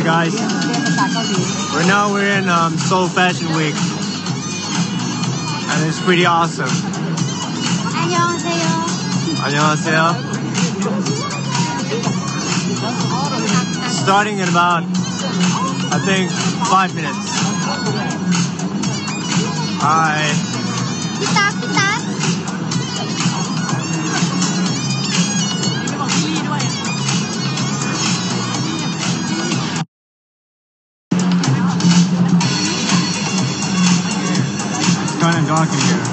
Hey guys, right now we're in Seoul Fashion Week, and it's pretty awesome. 안녕하세요. 안녕하세요. Starting in about, I think, 5 minutes. Hi. 피딱 피딱. It's kind of dark in here.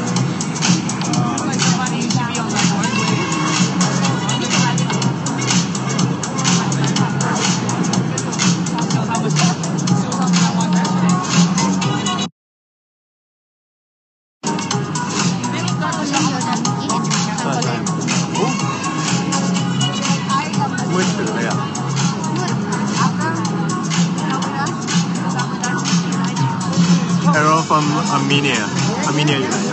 Hello from Armenia, United.